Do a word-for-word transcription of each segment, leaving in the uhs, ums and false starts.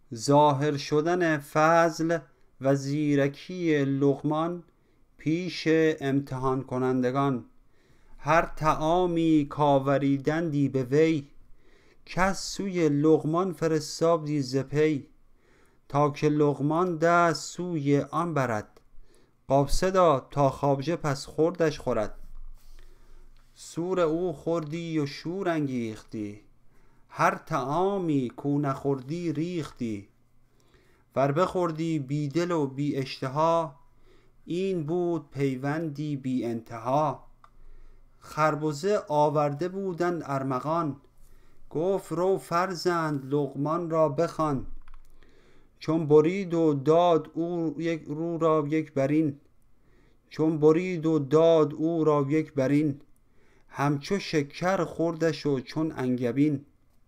ظاهر شدن فضل و زیرکی لقمان پیش امتحان کنندگان. هر طعامی کاوریدندی به وی، کس سوی لقمان فرستادی ز پی. تا که لقمان دست سوی آن برد، قاصدا تا خواجه پس خوردش خورد. سور او خوردی و شور انگیختی، هر طعامی کو نخوردی ریختی. ور بخوردی بی دل و بی اشتها، این بود پیوندی بی انتها. خربزه آورده بودند ارمغان، گفت رو فرزند لقمان را بخوان. چون برید و داد او یک رو را یک برین، چون برید و داد او را یک برین. همچو شکر خوردش و چون انگبین.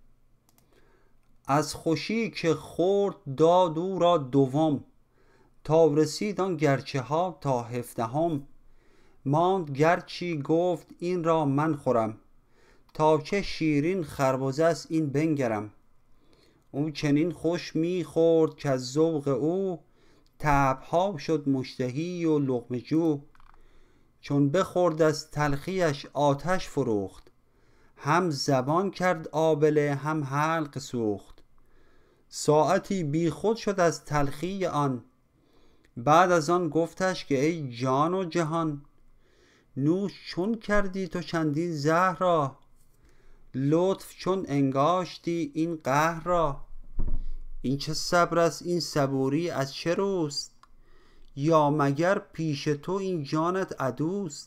از خوشی که خورد داد او را دوم، تا رسید آن گرچه ها تا هفدهم. ماند گرچی گفت این را من خورم، تا که شیرین خربزه است این بنگرم. او چنین خوش می خورد که از ذوق او، طبعها شد مشتهی و لقمه جو. چون بخورد از تلخیش آتش فروخت، هم زبان کرد آبله هم حلق سوخت. ساعتی بی خود شد از تلخی آن، بعد از آن گفتش که ای جان و جهان. نوش چون کردی تو چندین زهر را، لطف چون انگاشتی این قهر را. این چه صبر است این صبوری از چه روست، یا مگر پیش تو این جانت عدوست.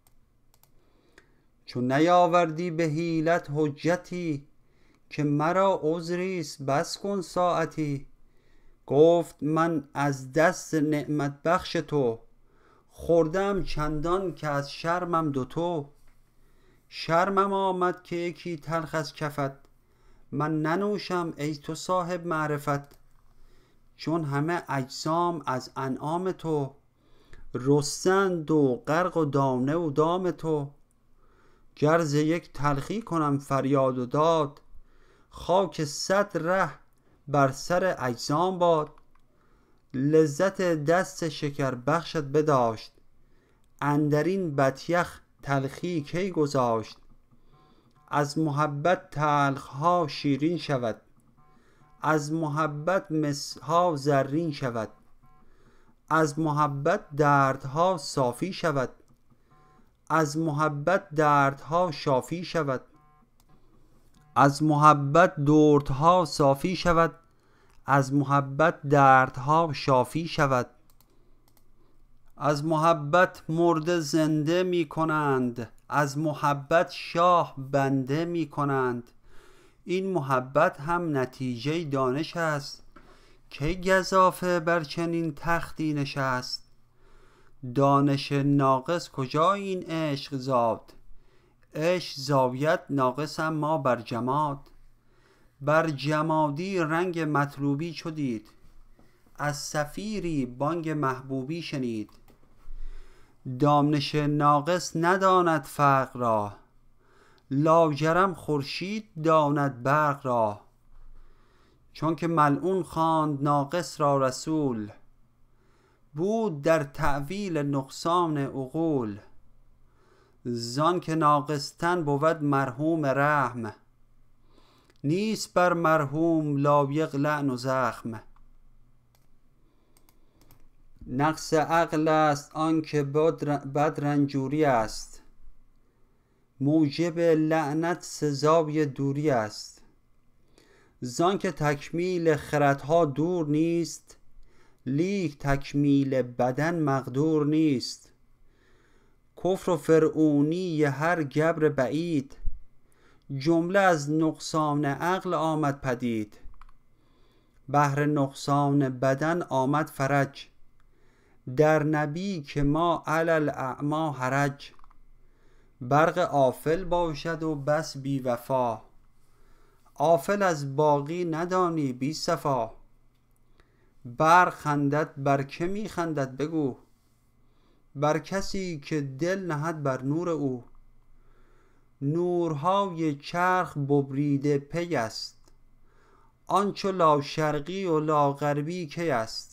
چون نیاوردی به حیلت حجتی، که مرا عذریست بس کن ساعتی. گفت من از دست نعمت بخش تو، خوردم چندان که از شرمم دوتو. شرمم آمد که یکی تلخ از کفت، من ننوشم ای تو صاحب معرفت. چون همه اجسام از انعام تو، رستند و غرق و دانه و دام تو. گر ز یک تلخی کنم فریاد و داد، خاک صد ره بر سر اجسام باد. لذت دست شکر بخشت بداشت، اندرین بطیخ تلخی کی گذاشت. از محبت تلخها شیرین شود، از محبت مسها زرین شود. از محبت دردها صافی شود، از محبت دردها شافی شود. از محبت دردها صافی شود، از محبت دردها شافی شود. از محبت مرده زنده می کنند، از محبت شاه بنده می کنند. این محبت هم نتیجه دانش است، کی گزافه بر چنین تختی نشست. دانش ناقص کجا این عشق زاد، عشق زاویت ناقص اما بر جماد. بر جمادی رنگ مطلوبی چو دید، از صفیری بانگ محبوبی شنید. دانش ناقص نداند فرق را، لاجرم خورشید داند برق را. چون که ملعون خواند ناقص را رسول، بود در تأویل نقصان عقول. زان که ناقص تن بود مرحوم رحم، نیست بر مرحوم لایق لعن و زخم. نقص عقل است آن که بد رنجوری است، موجب لعنت سزای دوری است. زان که تکمیل خردها دور نیست، لیک تکمیل بدن مقدور نیست. کفر و فرعونی هر گبر بعید، جمله از نقصان عقل آمد پدید. بهر نقصان بدن آمد فرج، در نبی که ما علی الاعمی حرج. برق آفل باشد و بس بی وفا، آفل از باقی ندانی بی صفا. برق خندد بر که می خندد بگو، بر کسی که دل نهد بر نور او. نورهای چرخ ببریده پی است، آنچو لا شرقی و لا غربی کی است؟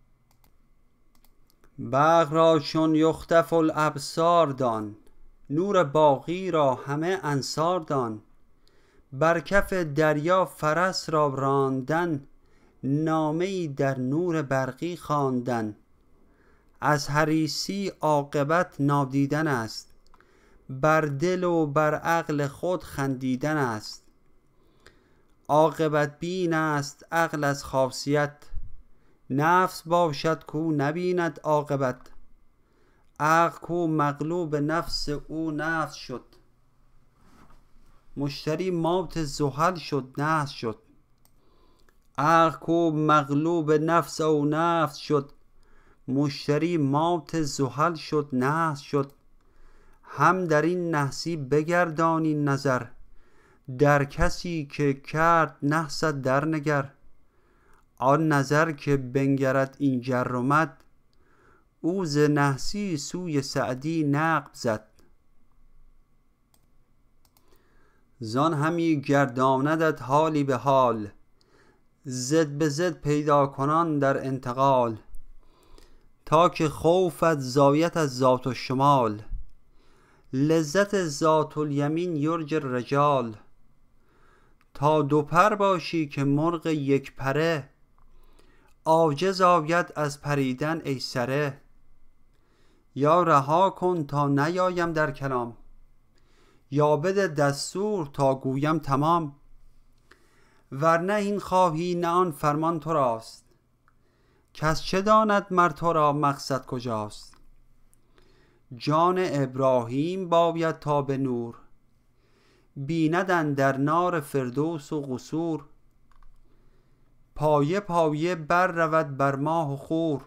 برق را چون یختف الابصار دان، نور باقی را همه انصار دان. بر کف دریا فرس را راندن، نامه‌ای در نور برقی خواندن. از حریصی عاقبت نادیدن است، بر دل و بر عقل خود خندیدن است. عاقبت بین است عقل از خاصیت، نفس باشد کو نبیند عاقبت. عقل کو مغلوب نفس او نفس شد، مشتری مات زحل شد نحس شد. عقل کو مغلوب نفس او نفس شد، مشتری مات زحل شد نحس شد. هم در این نحسی بگردانی نظر، در کسی که کرد نحست در نگر. آن نظر که بنگرد این جر و مد، او ز نحسی سوی سعدی نقب زد. زان همی گرداندت حالی به حال، ضد به ضد پیدا کنان در انتقال. تا که خوفت زایت از ذات و شمال، لذت ذات الیمین یرج الرجال. تا دو پر باشی که مرغ یک پره، عاجز آید از پریدن ای سره. یا رها کن تا نیایم در کلام، یا بده دستور تا گویم تمام. ورنه این خواهی نه آن فرمان تو راست، کس چه داند مر تو را مقصد کجاست. جان ابراهیم باید تا به نور، بیند اندر نار فردوس و قصور. پایه پایه بر رود بر ماه و خور،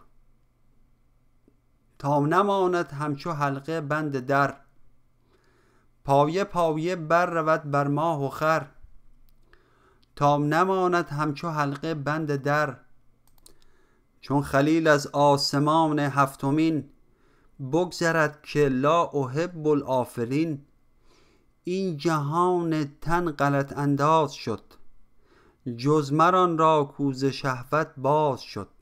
تا نماند همچو حلقه بند در. پایه پایه بر رود بر ماه و خر، تا نماند همچو حلقه بند در. چون خلیل از آسمان هفتمین، بگذرد که لا احب الآفلین. این جهان تن غلط انداز شد، جز مر آن را کو ز شهوت باز شد.